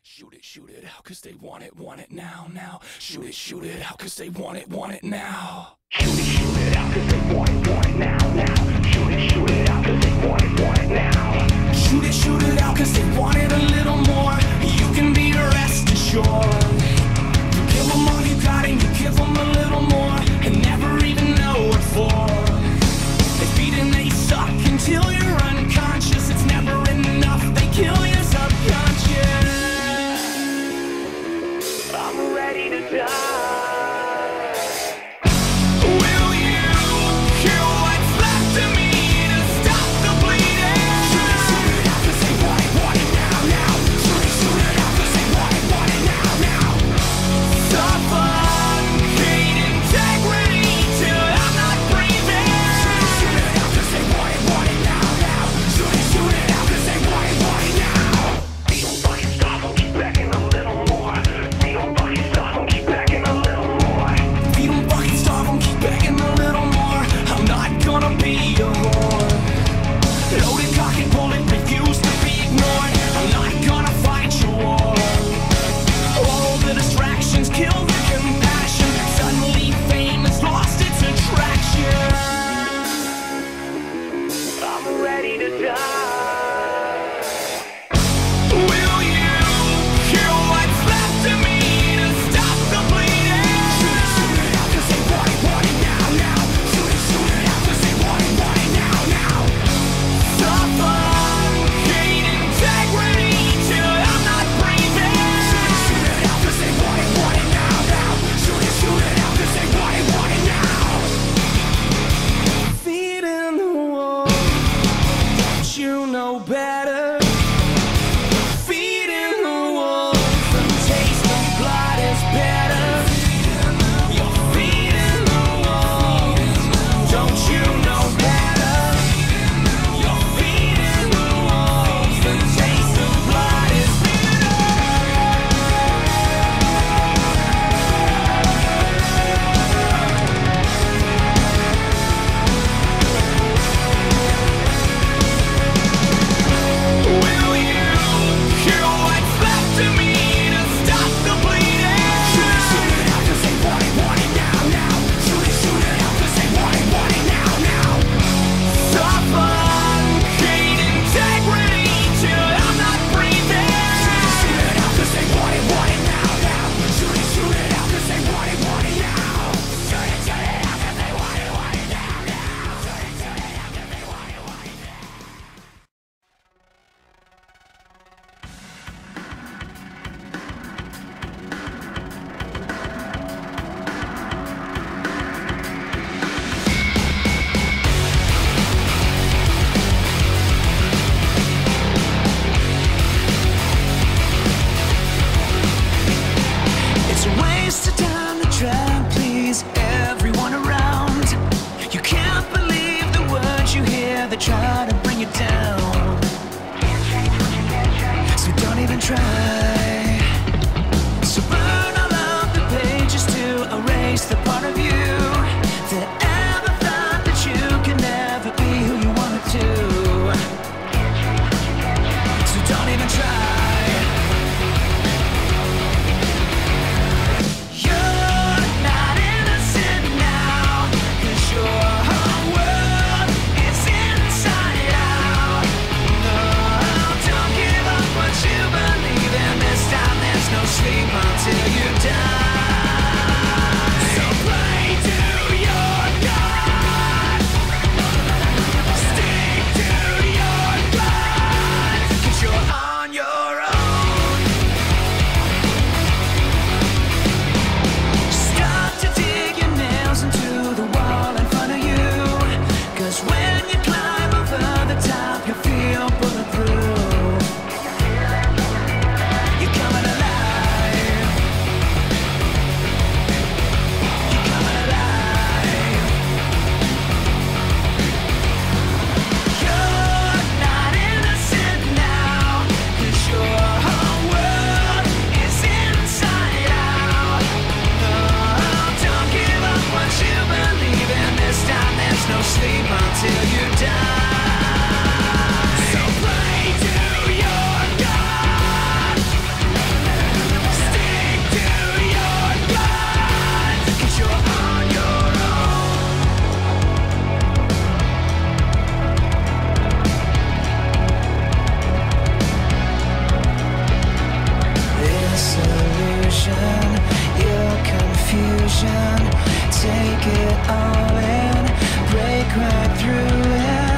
Shoot it out, cause they want it now, now. Shoot it out, cause they want it now. Shoot it out, cause they want it now, now. Shoot it out, cause they want it now. Shoot it out, cause they want it a little more. You can be rest assured. You give them all you got and you give them a little more, and never even know what for. They feed and they suck until you're unconscious. It's never enough, they kill your subconscious. I'm ready to die. Will you kill what's left of me to stop the bleeding? Shoot it out, cause they want it now, now. Shoot it out, cause they want it now, now. Suffocate integrity till I'm not breathing. Shoot it out, cause they want it now, now. Shoot it out, cause they want it now. They don't fucking stop, I'll keep begging a little more. They don't fucking stop, I'll keep begging a little more. They don't fucking stop, I'll keep begging a little more. I'm not gonna be a whore. Loaded cock and bullet, refuse to be ignored. I'm not gonna fight your war. All the distractions kill the compassion. Suddenly fame has lost its attraction. I'm ready to die. Will you kill what's left of me to stop the bleeding? Shoot it out, cause they want it now, now. Shoot it out, cause they want it now, now. Suffocate integrity till I'm not breathing. Shoot it out, cause they want it now, now. Shoot it out, cause they want it now. Feet in the wall, don't you know better? Feet in the wolf, the taste of blood is better. Your feet in the wolf, don't you know better? Your feet in the wolf, the taste of blood is better. Will you kill what's left of me to stop the bleeding? Shoot it out, cause they want it now, now. Shoot it out, cause they want it now, now. Suffocate integrity till I'm not breathing. Shoot it out, cause they want it now, now. Shoot it out, cause they want it now. Shoot it out, cause they want it now, now. Shoot it out, cause they want it now. It's a waste of time to try and please everyone around. You can't believe the words you hear that try to bring you down. So don't even try. So burn all of the pages to erase the part of you that ever thought that you can never be who you wanted to. So don't even try. You're not innocent now, 'cause your whole world is inside out. No, don't give up what you believe in. confusion. Take it all in, break right through it.